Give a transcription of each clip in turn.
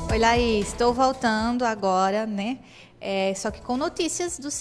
Oi, Laís, estou voltando agora, né? Só que com notícias do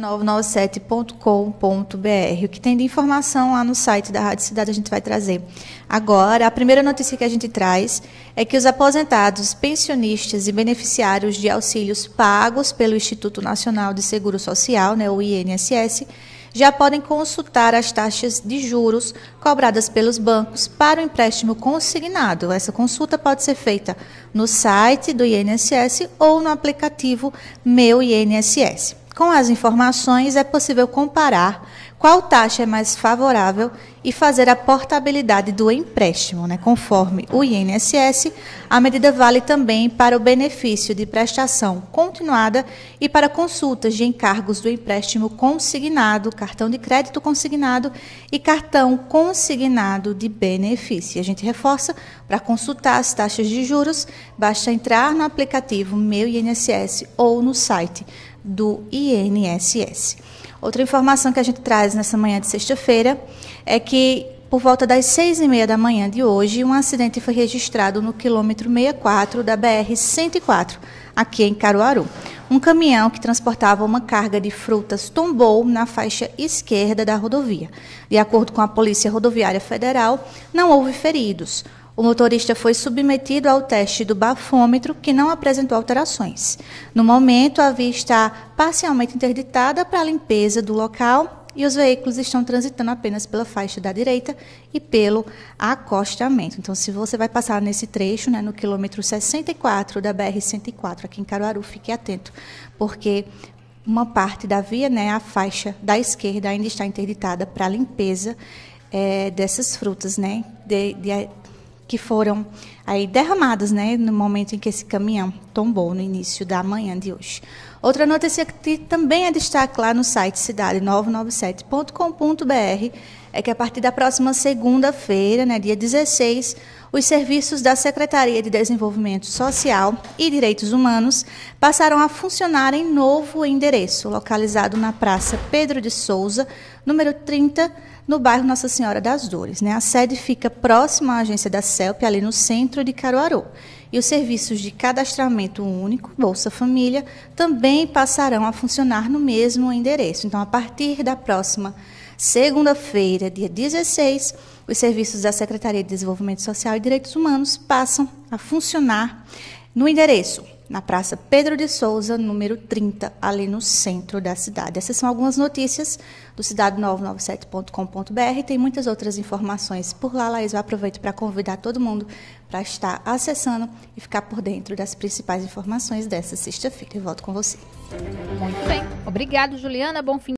cidade997.com.br. O que tem de informação lá no site da Rádio Cidade a gente vai trazer. Agora, a primeira notícia que a gente traz é que os aposentados, pensionistas e beneficiários de auxílios pagos pelo Instituto Nacional de Seguro Social, né, o INSS, já podem consultar as taxas de juros cobradas pelos bancos para o empréstimo consignado. Essa consulta pode ser feita no site do INSS ou no aplicativo Meu INSS. Com as informações, é possível comparar qual taxa é mais favorável e fazer a portabilidade do empréstimo, né? Conforme o INSS, a medida vale também para o benefício de prestação continuada e para consultas de encargos do empréstimo consignado, cartão de crédito consignado e cartão consignado de benefício. A gente reforça, para consultar as taxas de juros, basta entrar no aplicativo Meu INSS ou no site do INSS. Outra informação que a gente traz nessa manhã de sexta-feira é que, por volta das 6h30 da manhã de hoje, um acidente foi registrado no quilômetro 64 da BR-104, aqui em Caruaru. Um caminhão que transportava uma carga de frutas tombou na faixa esquerda da rodovia. De acordo com a Polícia Rodoviária Federal, não houve feridos. O motorista foi submetido ao teste do bafômetro, que não apresentou alterações. No momento, a via está parcialmente interditada para a limpeza do local e os veículos estão transitando apenas pela faixa da direita e pelo acostamento. Então, se você vai passar nesse trecho, né, no quilômetro 64 da BR-104, aqui em Caruaru, fique atento, porque uma parte da via, né, a faixa da esquerda, ainda está interditada para a limpeza dessas frutas, né, que foram aí derramadas, né, no momento em que esse caminhão tombou no início da manhã de hoje. Outra notícia que também é destaque lá no site cidade997.com.br é que a partir da próxima segunda-feira, né, dia 16, os serviços da Secretaria de Desenvolvimento Social e Direitos Humanos passarão a funcionar em novo endereço, localizado na Praça Pedro de Souza, número 30, no bairro Nossa Senhora das Dores, né? A sede fica próxima à agência da CELP, ali no centro de Caruaru. E os serviços de cadastramento único, Bolsa Família, também passarão a funcionar no mesmo endereço. Então, a partir da próxima segunda-feira, dia 16, os serviços da Secretaria de Desenvolvimento Social e Direitos Humanos passam a funcionar no endereço, na Praça Pedro de Souza, número 30, ali no centro da cidade. Essas são algumas notícias do cidade997.com.br. Tem muitas outras informações por lá, Laís. Eu aproveito para convidar todo mundo para estar acessando e ficar por dentro das principais informações dessa sexta-feira. Eu volto com você. Muito bem. Obrigado, Juliana. Bom fim